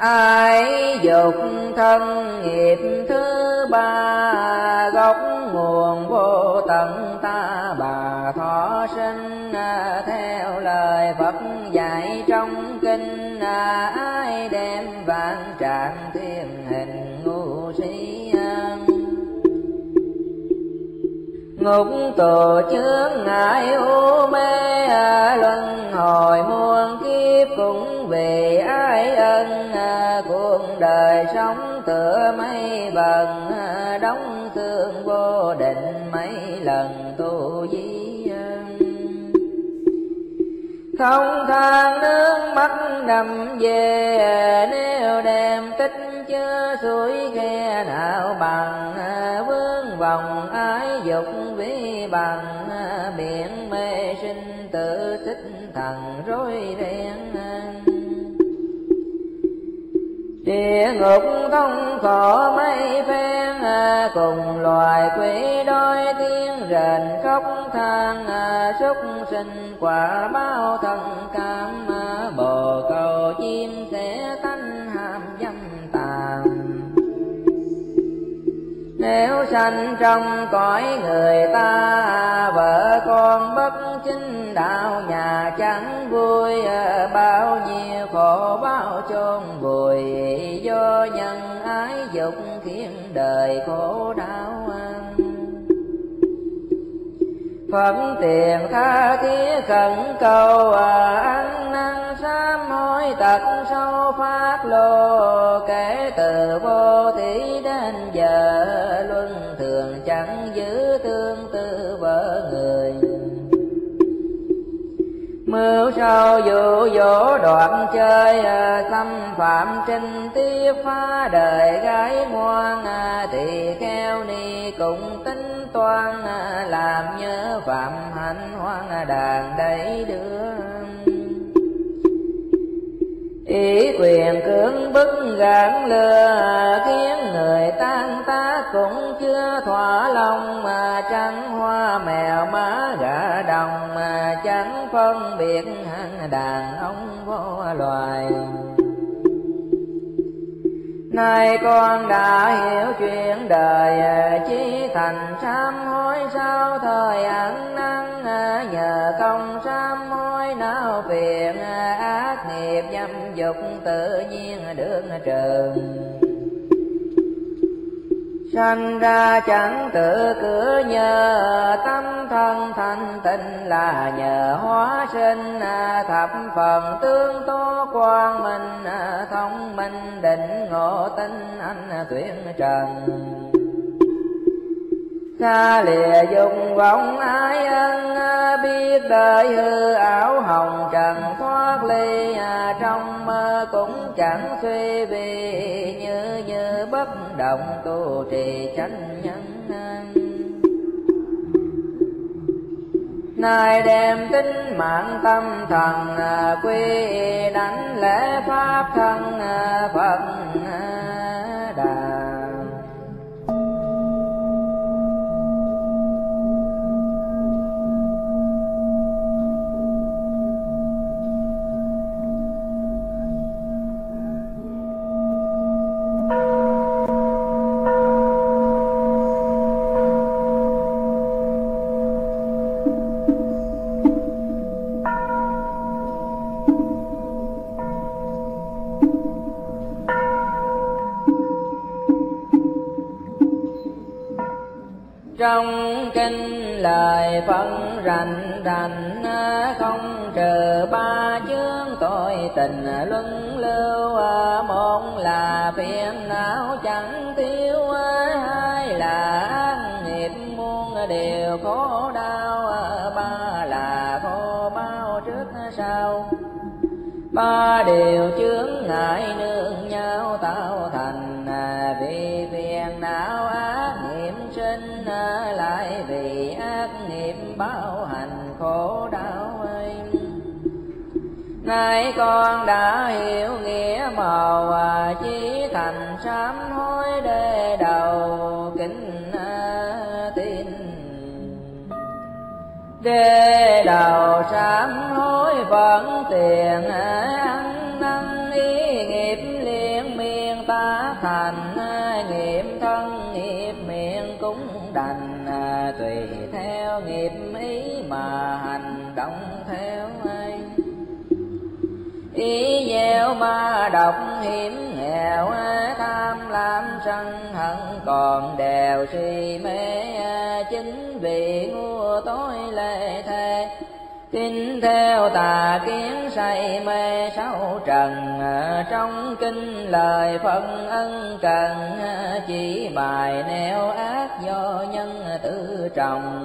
Ái dục thân nghiệp thứ ba, gốc nguồn nguồn vô tận ta bà thọ sinh, theo lời Phật dạy trong kinh, ai đem vạn trạng thiên hình ngu si. Ngục tù chướng ngại u mê, luân hồi muôn kiếp cũng vì ai ân. Cuộc đời sống tựa mây vần, đóng xương vô định mấy lần tu di. Không than nước mắt đầm về, nếu đem tích chứa suối ghe nào bằng. Vương vòng ái dục vi bằng, biển mê sinh tự xích thần rối ren. Địa ngục thông khổ mấy phen, cùng loài quỷ đôi tiếng rền khóc than. Súc sinh quả báo thân cam, bồ câu chim sẽ tánh ham dâm tàn. Nếu sanh trong cõi người ta, vợ con bất chính đạo nhà chẳng vui. Bao nhiêu khổ báo chôn vùi, do nhân ái dục khiến đời khổ đau. Phật tiền tha thiết khẩn cầu, ăn năn sám hối tật sâu phát lô. Kể từ vô thí đến giờ, luân thường chẳng giữ tương tư vợ người. Mưu sâu dụ dỗ đoạn chơi, xâm phạm trinh tiết phá đời gái ngoan. Tỳ kheo ni cũng tính toan, làm nhớ phạm hạnh hoang đàn đẩy đưa. Ý quyền cưỡng bức gạn lừa, khiến người tan tác cũng chưa thỏa lòng. Mà trắng hoa mèo má gà đồng, mà chẳng phân biệt hạng đàn ông vô loài. Nay con đã hiểu chuyện đời, chí thành sám hối sau thời ăn năn. Nhờ công sám hối não phiền, ác nghiệp dâm dục tự nhiên được trừ. Sanh ra chẳng tự cửa nhờ, tâm thân thanh tịnh là nhờ hóa sinh. Thập phần tương tố quang minh, thông minh định ngộ tinh anh tuyển trần. Xa lìa dùng vọng ái ân, biết đời hư ảo hồng trần thoát ly. Trong mơ cũng chẳng suy vì, như như bất động tu trì chánh nhân. Nay đem tính mạng tâm thần, quy đánh lễ pháp thân Phật Đà. Trong kinh lời phân rành rành, không trừ ba chướng tội tình luân lưu. Một là phiền não chẳng thiếu, hai là ác nghiệp muôn điều khổ đau. Ba là khổ bao trước sau, ba điều chướng ngại nương nhau tạo thành. Vì phiền não ác nghiệp sinh, lại vì ác nghiệp bao hành khổ đau ấy. Nay con đã hiểu nghĩa màu, chí thành sám hối để đầu kính tin. Để đầu sám hối vẫn tiền, ăn năn ý nghiệp liên miên ta thành. Nghiệp thân nghiệp miệng cũng đành, tùy theo nghiệp ý mà hành động theo ai. Ý gieo ba độc hiểm nghèo, tham lam sân hận còn đèo si mê, chính vì ngu tối lệ thề. Tin theo tà kiến say mê sáu trần, trong kinh lời phân ân trần, chỉ bài neo ác do nhân tự trồng.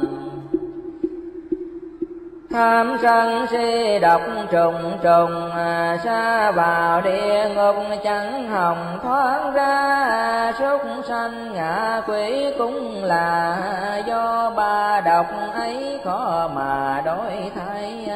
Tham sân si độc trùng trùng, sa vào địa ngục chẳng hồng thoát ra. Súc sanh ngạ quỷ cũng là do ba độc ấy khó mà đổi thay.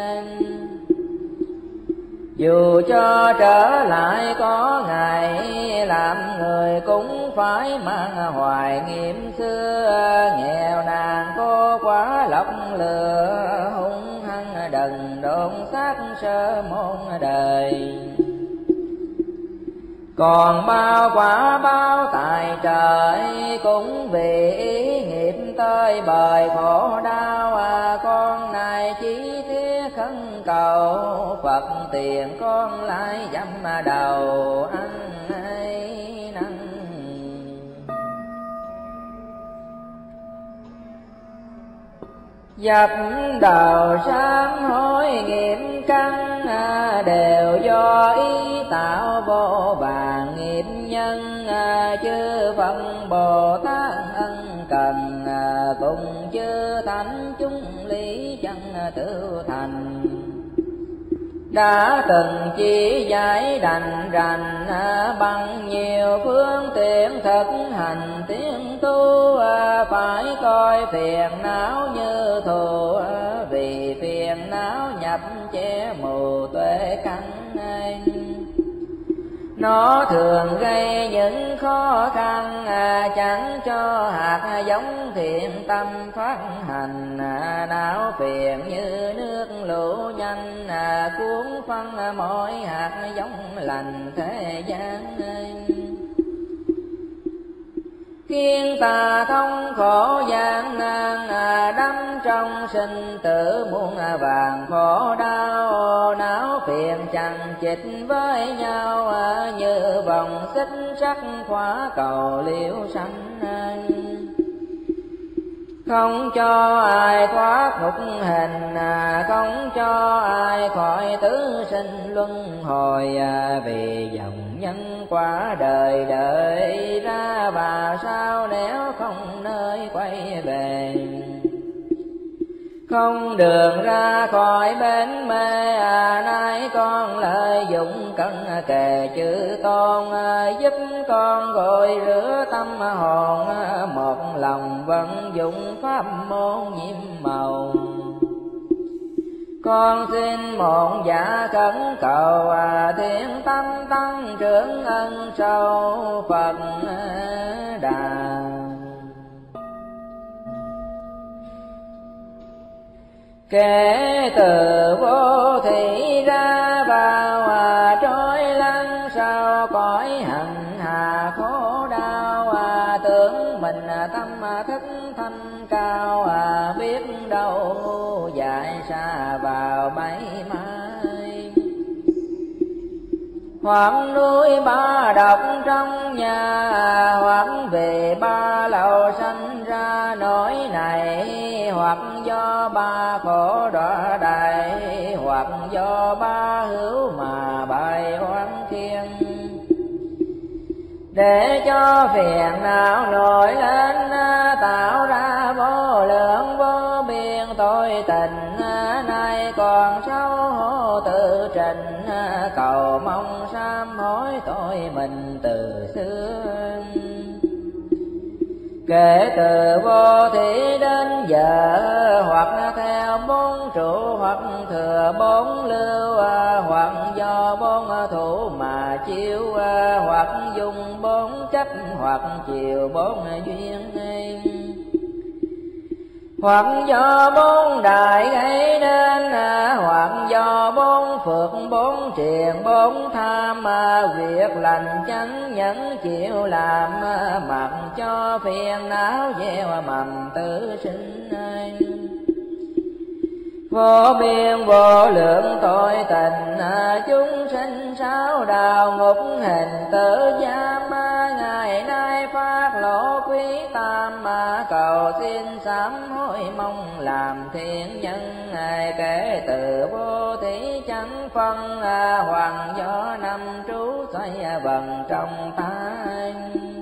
Dù cho trở lại có ngày, làm người cũng phải mang hoài nghiệm xưa. Nghèo nàn cô quá lọc lừa, hung hăng đần độn xác sơ môn đời. Còn bao quả báo tại trời, cũng vì ý nghiệp tơi bời khổ đau. Con này chỉ thiết khấn cầu, Phật tiền con lại dăm đầu ăn ấy năn. Dập đầu sám hối nghiệp căn, đều do ý tạo vô vàng nghiệp nhân. Chư Phật Bồ Tát ân cần, cùng chư thánh chúng lý chân tự thành. Đã từng chỉ giải đành rành, bằng nhiều phương tiện thực hành tiến tu. Phải coi phiền não như thù, vì phiền não nhập che mù tuệ căn. Nó thường gây những khó khăn, chẳng cho hạt giống thiện tâm phát hành. Não phiền như nước lũ nhanh, cuốn phân mỗi hạt giống lành thế gian. Khiến ta thông khổ gian nan, đắm trong sinh tử muôn vàng khổ đau. Não phiền chằng chịt với nhau, như vòng xích sắt khóa cầu liễu sanh. Không cho ai thoát ngục hình, không cho ai khỏi tứ sinh luân hồi. Vì dòng nhân quả đời đợi ra, và sao nếu không nơi quay về. Không đường ra khỏi bến mê, nay con lợi dụng cân kề chữ tôn. Giúp con gội rửa tâm hồn, một lòng vận dụng pháp môn nhiệm màu. Con xin một dạ khẩn cầu, thiện tâm tăng trưởng ân sâu Phật Đà. Kể từ vô thị ra vào, trôi lăn sau cõi hành hà khổ đau. Tưởng mình tâm thức thanh cao, biết đâu ngu dại xa vào bẫy mai. Hoặc nuôi ba độc trong nhà, hoặc về ba lầu sanh ra nỗi này. Hoặc do ba khổ đọa đầy, hoặc do ba hữu mà bài oán khiên. Để cho phiền não nổi lên, tạo ra vô lượng vô biên tội tình. Nay còn xấu hổ tự trình, cầu mong sám hối tội mình từ xưa. Kể từ vô thị đến giờ, hoặc theo bốn trụ, hoặc thừa bốn lưu, hoặc do bốn thủ mà chiêu, hoặc dùng bốn chấp, hoặc chiều bốn duyên. hoặc do bốn đại gây nên, hoặc do bốn phước bốn triền bốn tham, việc lành chánh nhẫn chịu làm, mặc cho phiền não gieo mầm tử sinh. Vô biên vô lượng tội tình, chúng sinh sáu đạo ngục hình tử giam, ngày nay phát lộ quý tam, cầu xin sám hối mong làm thiện nhân. Kể từ vô thí chẳng phân, hoàng do năm trú xoay vần trong tay,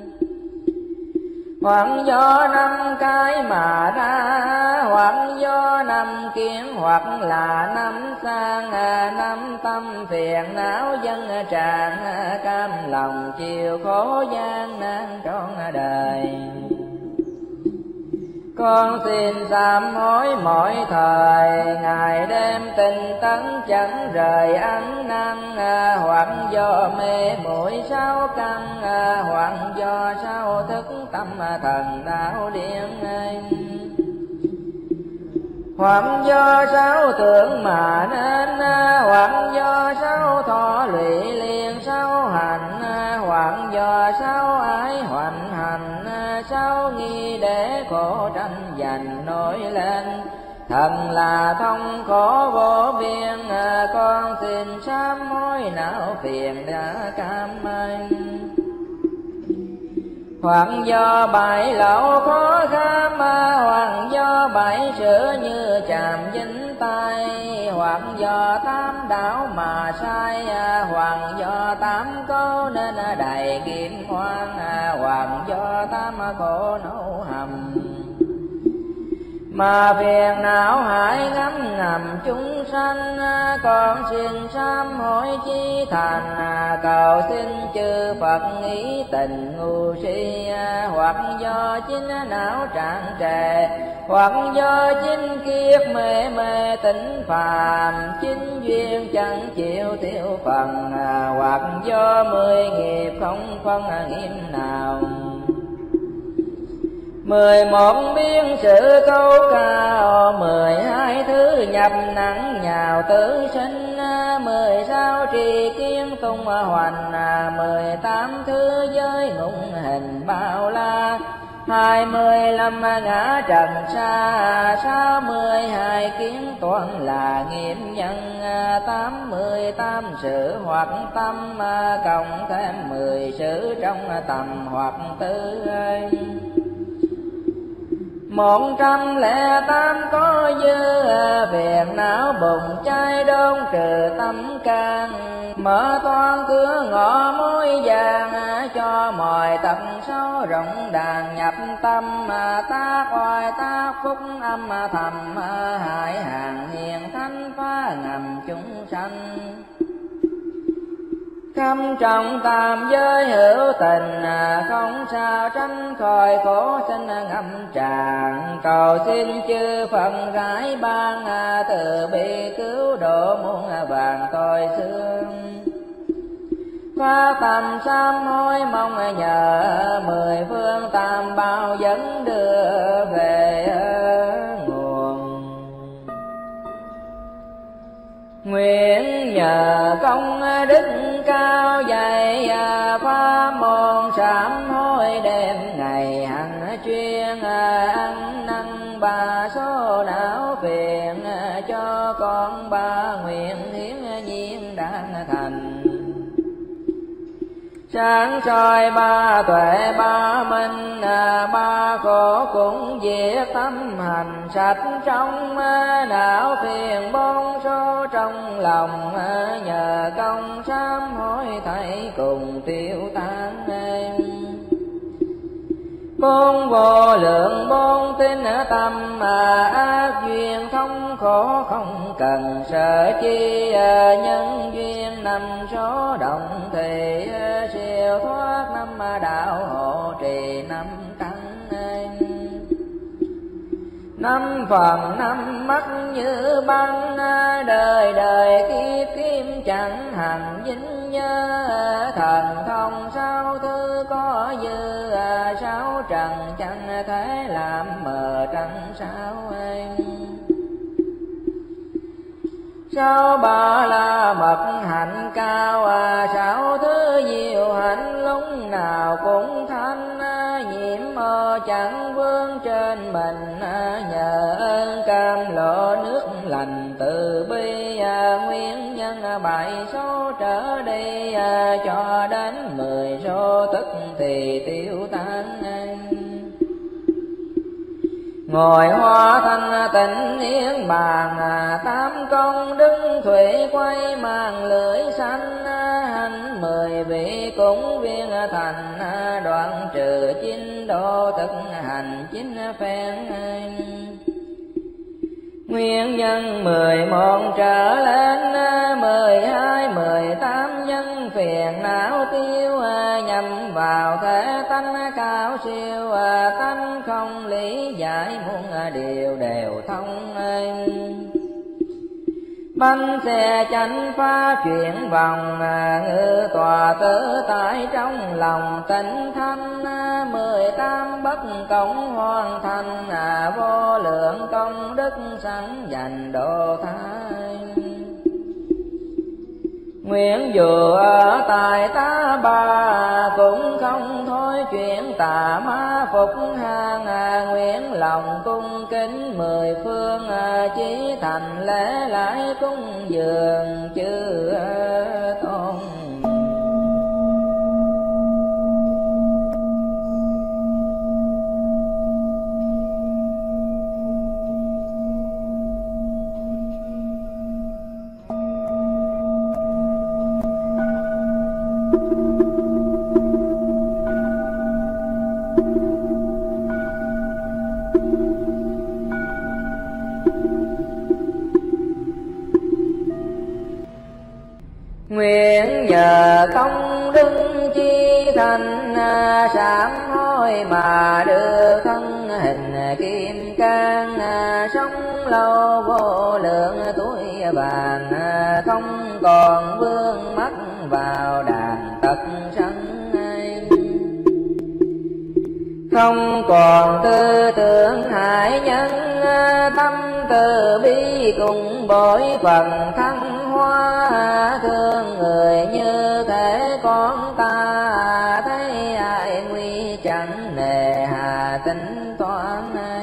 hoặc do năm cái mà ra, hoặc do năm kiến, hoặc là năm sang, năm tâm phiền não dân tràn, cam lòng chịu khổ gian nan trọn đời. Con xin sám hối mỗi thời, ngày đêm tinh tấn chẳng rời ăn năn, hoặc do mê muội sáu căn, hoặc do sao thức tâm thần đạo điên, hoặc do sáu tưởng mà nên, hoặc do sáu thọ lụy liền sáu hành, hoặc do sáu ái hoành hành, sáu nghi để khổ tranh giành nổi lên. Thần là thông khổ vô biên, con xin sám hối não phiền đã cam anh. Hoặc do bại lậu khó kham, hoặc do bại sửa như chàm dính tay, hoặc do tám đảo mà sai, hoặc do tám câu nên đầy kiếm hoang, hoặc do tám khổ nấu hầm. Mà phiền não hại ngắm ngầm chúng sanh, con xin sám hối chí thành, cầu xin chư Phật ý tình ngu si, hoặc do chính não trạng trề, hoặc do chính kiết mê mê tỉnh phàm, chính duyên chẳng chịu tiêu phần, hoặc do mười nghiệp không phân nghiêm nào. Mười một biên sự câu cao, mười hai thứ nhập nặng nhào tử sinh, mười sáu trì kiến tung hoành, mười tám thứ giới ngụng hình bao la, hai mươi lăm ngã trần xa, sáu mươi hai kiến toán là nghiệm nhân, tám mươi tám sự hoặc tâm, cộng thêm mười sự trong tầm hoặc tư. Một trăm lẻ tám có dư, phiền não bụng cháy đốn trừ tâm can, mở toan cửa ngõ mối vàng, cho mọi tật xấu rộng đàn nhập tâm, tác oai tác phúc âm thầm, hại hàng hiền thánh phá ngầm chúng sanh. Khâm trọng tam giới hữu tình, không sao tránh khỏi khổ sinh ngâm tràn, cầu xin chư Phật rải ban, từ bi cứu độ muôn vàng tội xương. Phát tâm sám hối mong nhờ, mười phương tam bảo dẫn đưa về nguồn. Nguyện nhờ công đức cao dày, pháp môn sám hối đêm ngày hằng chuyên, ăn năn ba số não phiền, cho con ba nguyện hiến nhiên đang thành. Sáng soi ba tuệ ba minh, ba khổ cũng diệt tâm hành sạch trong, não phiền bốn số trong lòng, nhờ công sám hối thảy cùng tiêu tan. Bốn vô lượng bốn tinh tâm, ác duyên thông khổ không cần sợ chi, nhân duyên năm số động thì siêu thoát năm đạo hộ trì năm căn. năm phần năm mắt như băng, đời đời kiếp kiếp chẳng hành dính nhớ. Thần thông sao thứ có dư, sáu trần chẳng thể làm mờ trăng sao em. Sáu ba la mật hạnh cao, sáu thứ diệu hạnh lúc nào cũng thanh. Nhiễm mơ chẳng vương trên mình, nhờ ơn cam lộ nước lành từ bi. Nguyên nhân bảy số trở đi, cho đến mười số tức thì tiêu tan. Ngồi hoa thanh tịnh niết bàn, tám công đức thủy quay mang lưỡi xanh. Hành mười vị cũng viên thành, đoạn trừ chín độ thực hành chín phen. Nguyên nhân mười một trở lên, mười hai mười tám nhân phiền não tiêu. Nhằm vào thể tánh cao siêu, tánh không lý giải muôn điều đều thông. Bánh xe chánh phá chuyển vòng, ngự tòa tự tại trong lòng tịnh thanh. Mười tám bất công hoàn thành, vô lượng công đức sẵn dành độ thái. Nguyện dù ở tại tá bà, cũng không thôi chuyện tà ma phục hàng. Nguyện lòng cung kính mười phương, chí thành lễ lại cung dường chư tôn. Nguyện nhờ công đức chi thành, sám hối mà đưa thân hình kim cang. Sống lâu vô lượng tuổi vàng, không còn vương mắc vào đàn tật sân. Không còn tư tưởng hại nhân, tâm từ bi cùng bội phần thăng hoa. Thương người như thể con ta, thấy ai nguy chẳng nề hà tính toán.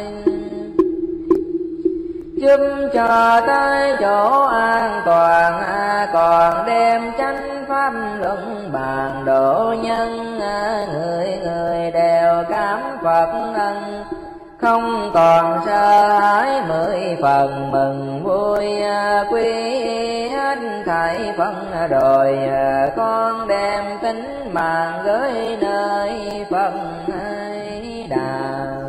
Giúp cho tới chỗ an toàn, còn đem chánh pháp luận bàn độ nhân. Người người đều cảm Phật ân, không còn sợ hãi mười phần mừng vui. Quy hết thảy phân rồi, con đem tính mạng gửi nơi Phật Đà.